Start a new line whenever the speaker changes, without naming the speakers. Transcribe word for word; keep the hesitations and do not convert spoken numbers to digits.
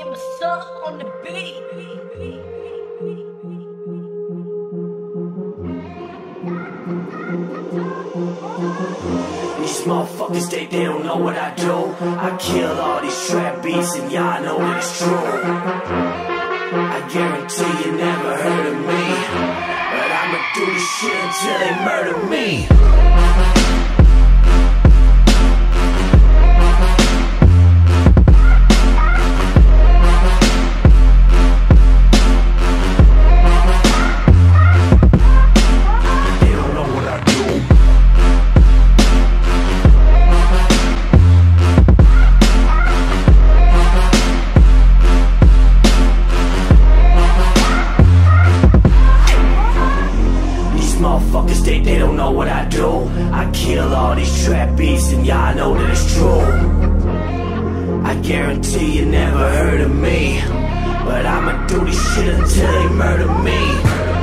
what's up on the beat?
These motherfuckers, they, they don't know what I do. I kill all these trap beats and y'all know that it's true. I guarantee you never heard of me, but I'ma do this shit until they murder me. Motherfuckers, they, they don't know what I do. I kill all these trap beats and y'all know that it's true. I guarantee you never heard of me, but I'ma do this shit until they murder me.